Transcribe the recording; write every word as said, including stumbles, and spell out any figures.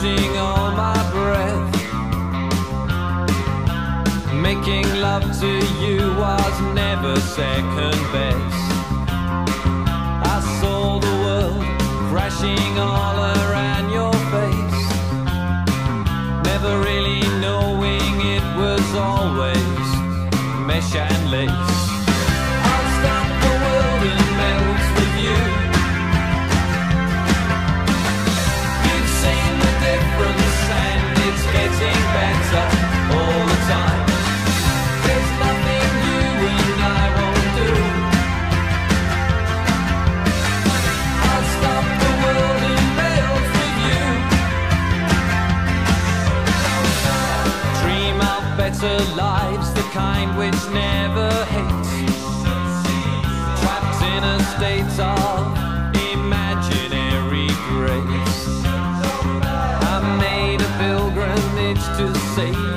losing all my breath. Making love to you was never second best. I saw the world crashing all around your face, never really knowing it was always mesh and lace. I'll stop the world and melt with you. You've seen the difference and it's getting better all the time. There's nothing you and I won't do. I'll stop the world and melt with you. Dream of better lives, the kind which never hates, trapped in a state of imaginary grace. I made a pilgrimage to say